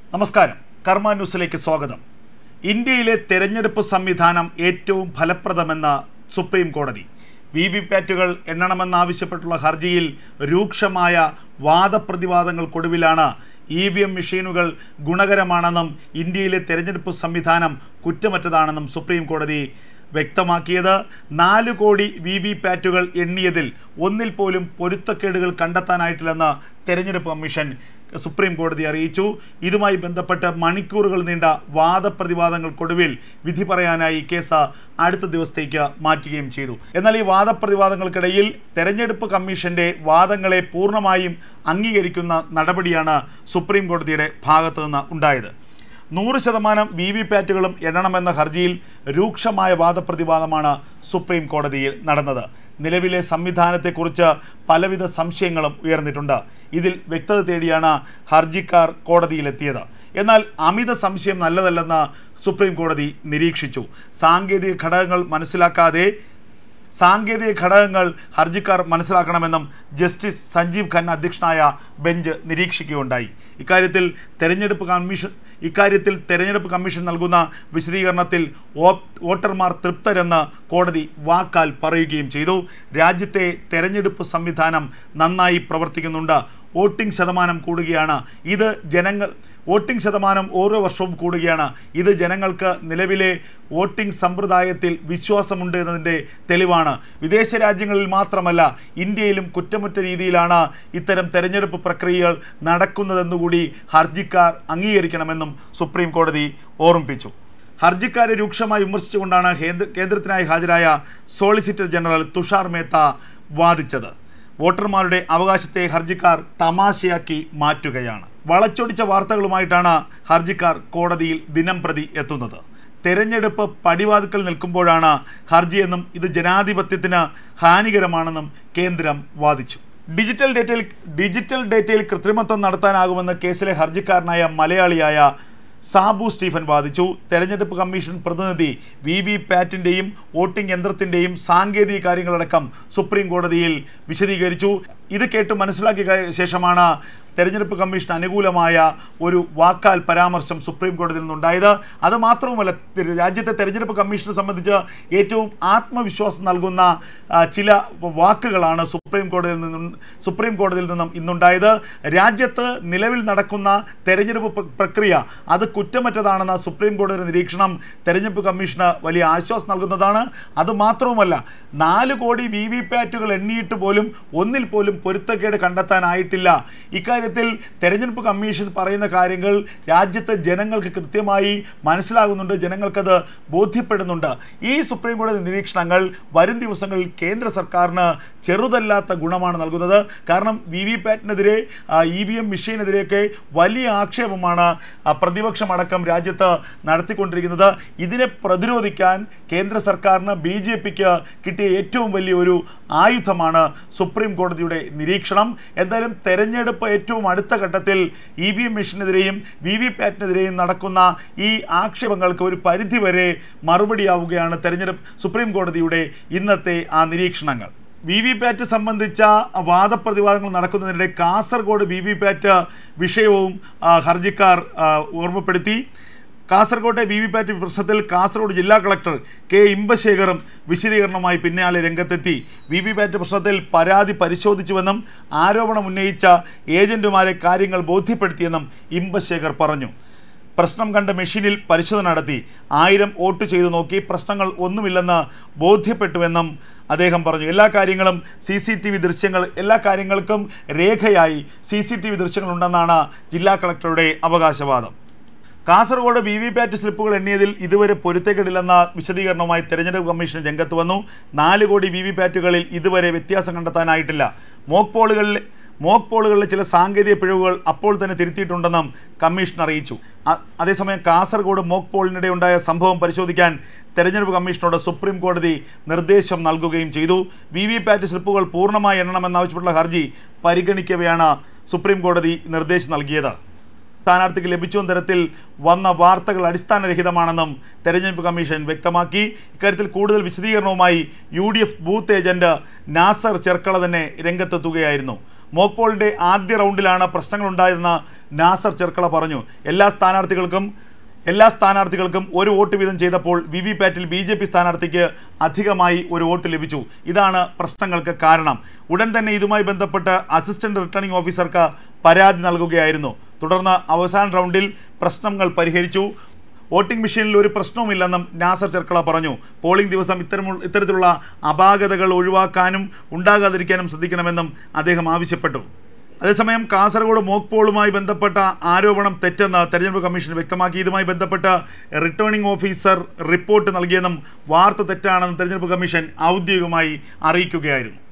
നമസ്കാരം, കർമ്മ ന്യൂസിലേക്ക് സ്വാഗതം. ഇന്ത്യയിലെ തെരഞ്ഞെടുപ്പ് സംവിധാനം ഏറ്റവും ഫലപ്രദമെന്ന് സുപ്രീം കോടതി. വിവിപാറ്റുകൾ എണ്ണണമെന്നാവശ്യപ്പെട്ടുള്ള ഹർജിയിൽ രൂക്ഷമായ വാദപ്രതിവാദങ്ങൾക്കൊടുവിലാണ് EVM മെഷീനുകൾ ഗുണകരമാണെന്നും ഇന്ത്യയിലെ തെരഞ്ഞെടുപ്പ് സംവിധാനം കുറ്റമറ്റതാണെന്നും സുപ്രീം കോടതി വ്യക്തമാക്കിയത്. 4 കോടി വിവിപാറ്റുകൾ എണ്ണിയതിൽ ഒന്നിൽ പോലും പൊരുത്തക്കേടുകൾ കണ്ടെത്താനായിട്ടില്ലെന്ന് തെരഞ്ഞെടുപ്പ് കമ്മീഷൻ സുപ്രീം കോടതി അറിയിച്ചു. ഇതുമായി ബന്ധപ്പെട്ട് മണിക്കൂറുകൾ നീണ്ട വാദപ്രതിവാദങ്ങൾക്കൊടുവിൽ വിധി പറയാനായി കേസ് അടുത്ത ദിവസത്തേക്ക് മാറ്റുകയും ചെയ്തു. എന്നാൽ ഈ വാദപ്രതിവാദങ്ങൾക്കിടയിൽ തെരഞ്ഞെടുപ്പ് കമ്മീഷന്റെ വാദങ്ങളെ പൂർണ്ണമായും അംഗീകരിക്കുന്ന നടപടിയാണ് സുപ്രീം കോടതിയുടെ ഭാഗത്തു നിന്ന് ഉണ്ടായത്. 100% വിവിപാറ്റുകളും എണ്ണണമെന്ന ഹർജിയിൽ രൂക്ഷമായ വാദപ്രതിവാദമാണ് സുപ്രീം കോടതിയിൽ നടന്നത്. നിലവിലെ സംവിധാനത്തെക്കുറിച്ച് പലവിധ സംശയങ്ങളും ഉയർന്നിട്ടുണ്ട്. ഇതിൽ വ്യക്തത തേടിയാണ് ഹർജിക്കാർ കോടതിയിലെത്തിയത്. എന്നാൽ അമിത സംശയം നല്ലതല്ലെന്ന് സുപ്രീം കോടതി നിരീക്ഷിച്ചു. സാങ്കേതിക ഘടകങ്ങൾ ഹർജിക്കാർ മനസ്സിലാക്കണമെന്നും ജസ്റ്റിസ് സഞ്ജീവ് ഖന്ന അധ്യക്ഷനായ ബെഞ്ച് നിരീക്ഷിക്കുകയുണ്ടായി. ഇക്കാര്യത്തിൽ തെരഞ്ഞെടുപ്പ് കമ്മീഷൻ നൽകുന്ന വിശദീകരണത്തിൽ വോട്ടർമാർ തൃപ്തരെന്ന് കോടതി വാക്കാൽ പറയുകയും ചെയ്തു. രാജ്യത്തെ തെരഞ്ഞെടുപ്പ് സംവിധാനം നന്നായി പ്രവർത്തിക്കുന്നുണ്ട്. വോട്ടിംഗ് ശതമാനം കൂടുകയാണ്. വോട്ടിംഗ് ശതമാനം ഓരോ വർഷവും കൂടുകയാണ്. ഇത് ജനങ്ങൾക്ക് നിലവിലെ വോട്ടിംഗ് സമ്പ്രദായത്തിൽ വിശ്വാസമുണ്ട് എന്നതിൻ്റെ തെളിവാണ്. വിദേശ രാജ്യങ്ങളിൽ മാത്രമല്ല, ഇന്ത്യയിലും കുറ്റമറ്റ രീതിയിലാണ് ഇത്തരം തെരഞ്ഞെടുപ്പ് പ്രക്രിയകൾ നടക്കുന്നതെന്നുകൂടി ഹർജിക്കാർ അംഗീകരിക്കണമെന്നും സുപ്രീം കോടതി ഓർമ്മിപ്പിച്ചു. ഹർജിക്കാരെ രൂക്ഷമായി വിമർശിച്ചുകൊണ്ടാണ് കേന്ദ്രത്തിനായി ഹാജരായ സോളിസിറ്റർ ജനറൽ തുഷാർ മേത്ത വാദിച്ചത്. വോട്ടർമാരുടെ അവകാശത്തെ ഹർജിക്കാർ തമാശയാക്കി മാറ്റുകയാണ്. വളച്ചൊടിച്ച വാർത്തകളുമായിട്ടാണ് ഹർജിക്കാർ കോടതിയിൽ ദിനംപ്രതി എത്തുന്നത്. തെരഞ്ഞെടുപ്പ് പടിവാതിക്കൽ നിൽക്കുമ്പോഴാണ് ഹർജിയെന്നും ഇത് ജനാധിപത്യത്തിന് ഹാനികരമാണെന്നും കേന്ദ്രം വാദിച്ചു. ഡിജിറ്റൽ ഡേറ്റയിൽ കൃത്രിമത്വം നടത്താനാകുമെന്ന് കേസിലെ ഹർജിക്കാരനായ മലയാളിയായ സാബു സ്റ്റീഫൻ വാദിച്ചു. തെരഞ്ഞെടുപ്പ് കമ്മീഷൻ പ്രതിനിധി വിവിപാറ്റിൻ്റെയും വോട്ടിംഗ് യന്ത്രത്തിൻ്റെയും സാങ്കേതിക കാര്യങ്ങളടക്കം സുപ്രീം കോടതിയിൽ വിശദീകരിച്ചു. ഇത് കേട്ട് മനസ്സിലാക്കിയ ശേഷമാണ് തെരഞ്ഞെടുപ്പ് കമ്മീഷൻ അനുകൂലമായ ഒരു വാക്കാൽ പരാമർശം സുപ്രീം കോടതിയിൽ നിന്നുണ്ടായത്. അതുമാത്രവുമല്ല, രാജ്യത്തെ തെരഞ്ഞെടുപ്പ് കമ്മീഷനെ സംബന്ധിച്ച് ഏറ്റവും ആത്മവിശ്വാസം നൽകുന്ന ചില വാക്കുകളാണ് സുപ്രീം കോടതിയിൽ നിന്നും ഇന്നുണ്ടായത്. രാജ്യത്ത് നിലവിൽ നടക്കുന്ന തെരഞ്ഞെടുപ്പ് പ്രക്രിയ അത് കുറ്റമറ്റതാണെന്ന സുപ്രീം കോടതിയുടെ നിരീക്ഷണം തെരഞ്ഞെടുപ്പ് കമ്മീഷന് വലിയ ആശ്വാസം നൽകുന്നതാണ്. അതുമാത്രവുമല്ല, 4 കോടി വിവിപാറ്റുകൾ എണ്ണിയിട്ട് പോലും ഒന്നിൽ പോലും പൊരുത്തക്കേട് കണ്ടെത്താനായിട്ടില്ല. ഇക്കാര്യത്തിൽ തെരഞ്ഞെടുപ്പ് കമ്മീഷൻ പറയുന്ന കാര്യങ്ങൾ രാജ്യത്തെ ജനങ്ങൾക്ക് കൃത്യമായി മനസ്സിലാകുന്നുണ്ട്, ജനങ്ങൾക്കത് ബോധ്യപ്പെടുന്നുണ്ട്. ഈ സുപ്രീം കോടതി നിരീക്ഷണങ്ങൾ വരും ദിവസങ്ങളിൽ കേന്ദ്ര സർക്കാരിന് ചെറുതല്ലാത്ത ഗുണമാണ് നൽകുന്നത്. കാരണം വിവിപാറ്റിനെതിരെ, EVM മെഷീനെതിരെയൊക്കെ വലിയ ആക്ഷേപമാണ് പ്രതിപക്ഷമടക്കം രാജ്യത്ത് നടത്തിക്കൊണ്ടിരിക്കുന്നത്. ഇതിനെ പ്രതിരോധിക്കാൻ കേന്ദ്ര സർക്കാരിന് BJPക്ക് കിട്ടിയ ഏറ്റവും വലിയൊരു ആയുധമാണ് സുപ്രീം കോടതിയുടെ നിരീക്ഷണം. എന്തായാലും തെരഞ്ഞെടുപ്പ് ഏറ്റവും അടുത്ത ഘട്ടത്തിൽ EVM മെഷീനെതിരെയും വിവിപാറ്റിനെതിരെയും നടക്കുന്ന ഈ ആക്ഷേപങ്ങൾക്ക് ഒരു പരിധിവരെ മറുപടിയാവുകയാണ് സുപ്രീം കോടതിയുടെ ഇന്നത്തെ ആ നിരീക്ഷണങ്ങൾ. വിവിപാറ്റ് സംബന്ധിച്ച വാദപ്രതിവാദങ്ങൾ നടക്കുന്നതിനിടെ കാസർഗോഡ് വിവിപാറ്റ് വിഷയവും ഹർജിക്കാർ ഓർമ്മപ്പെടുത്തി. കാസർഗോട്ടെ വിവിപാറ്റ് പ്രശ്നത്തിൽ കാസർഗോഡ് ജില്ലാ കളക്ടർ K. ഇമ്പശേഖറും വിശദീകരണവുമായി പിന്നാലെ രംഗത്തെത്തി. വിവിപാറ്റ് പ്രശ്നത്തിൽ പരാതി പരിശോധിച്ചുവെന്നും ആരോപണം ഉന്നയിച്ച ഏജന്റുമാരെ കാര്യങ്ങൾ ബോധ്യപ്പെടുത്തിയെന്നും ഇമ്പശേഖർ പറഞ്ഞു. പ്രശ്നം കണ്ട മെഷീനിൽ പരിശോധന നടത്തി. 1000 വോട്ട് ചെയ്തു നോക്കി. പ്രശ്നങ്ങൾ ഒന്നുമില്ലെന്ന് ബോധ്യപ്പെട്ടുവെന്നും അദ്ദേഹം പറഞ്ഞു. എല്ലാ കാര്യങ്ങൾക്കും രേഖയായി CCTV ദൃശ്യങ്ങളുണ്ടെന്നാണ് ജില്ലാ കളക്ടറുടെ അവകാശവാദം. കാസർഗോഡ് വിവിപാറ്റ് സ്ലിപ്പുകൾ എണ്ണിയതിൽ ഇതുവരെ പൊരുത്തക്കേടില്ലെന്ന വിശദീകരണവുമായി തെരഞ്ഞെടുപ്പ് കമ്മീഷൻ രംഗത്ത് വന്നു. 4 കോടി വിവിപാറ്റുകളിൽ ഇതുവരെ വ്യത്യാസം കണ്ടെത്താനായിട്ടില്ല. മോക്ക് പോളുകളിലെ ചില സാങ്കേതിക പിഴവുകൾ അപ്പോൾ തന്നെ തിരുത്തിയിട്ടുണ്ടെന്നും കമ്മീഷൻ അറിയിച്ചു. അതേസമയം കാസർഗോഡ് മോക്ക് പോളിനിടെ ഉണ്ടായ സംഭവം പരിശോധിക്കാൻ തെരഞ്ഞെടുപ്പ് കമ്മീഷനോട് സുപ്രീം കോടതി നിർദ്ദേശം നൽകുകയും ചെയ്തു. വിവിപാറ്റ് സ്ലിപ്പുകൾ പൂർണ്ണമായി എണ്ണണമെന്നാവശ്യപ്പെട്ടുള്ള ഹർജി പരിഗണിക്കവെയാണ് സുപ്രീം കോടതി നിർദ്ദേശം നൽകിയത്. സ്ഥാനാർത്ഥിക്ക് ലഭിച്ചുവെന്ന തരത്തിൽ വന്ന വാർത്തകൾ അടിസ്ഥാനരഹിതമാണെന്നും തെരഞ്ഞെടുപ്പ് കമ്മീഷൻ വ്യക്തമാക്കി. ഇക്കാര്യത്തിൽ കൂടുതൽ വിശദീകരണവുമായി UDF booth agent Nasar Cherkala തന്നെ രംഗത്തെത്തുകയായിരുന്നു. മോക്ക് പോളിൻ്റെ ആദ്യ റൗണ്ടിലാണ് പ്രശ്നങ്ങളുണ്ടായതെന്ന് നാസർ ചെർക്കള പറഞ്ഞു. എല്ലാ സ്ഥാനാർത്ഥികൾക്കും ഒരു വോട്ട് വീതം ചെയ്തപ്പോൾ വിവിപാറ്റിൽ BJP സ്ഥാനാർത്ഥിക്ക് അധികമായി ഒരു വോട്ട് ലഭിച്ചു. ഇതാണ് പ്രശ്നങ്ങൾക്ക് കാരണം. ഉടൻ തന്നെ ഇതുമായി ബന്ധപ്പെട്ട് അസിസ്റ്റന്റ് റിട്ടേണിംഗ് ഓഫീസർക്ക് പരാതി നൽകുകയായിരുന്നു. തുടർന്ന് അവസാന റൗണ്ടിൽ പ്രശ്നങ്ങൾ പരിഹരിച്ചു. വോട്ടിംഗ് മെഷീനിൽ ഒരു പ്രശ്നവുമില്ലെന്നും നാസർ ചെർക്കള പറഞ്ഞു. പോളിംഗ് ദിവസം ഇത്തരത്തിലുള്ള അപാകതകൾ ഒഴിവാക്കാനും ഉണ്ടാകാതിരിക്കാനും ശ്രദ്ധിക്കണമെന്നും അദ്ദേഹം ആവശ്യപ്പെട്ടു. അതേസമയം കാസർഗോഡ് മോക്ക് പോളുമായി ബന്ധപ്പെട്ട ആരോപണം തെറ്റെന്ന് തെരഞ്ഞെടുപ്പ് കമ്മീഷൻ വ്യക്തമാക്കി. ഇതുമായി ബന്ധപ്പെട്ട് റിട്ടേണിംഗ് ഓഫീസർ റിപ്പോർട്ട് നൽകിയെന്നും വാർത്ത തെറ്റാണെന്ന് തെരഞ്ഞെടുപ്പ് കമ്മീഷൻ ഔദ്യോഗികമായി അറിയിക്കുകയായിരുന്നു.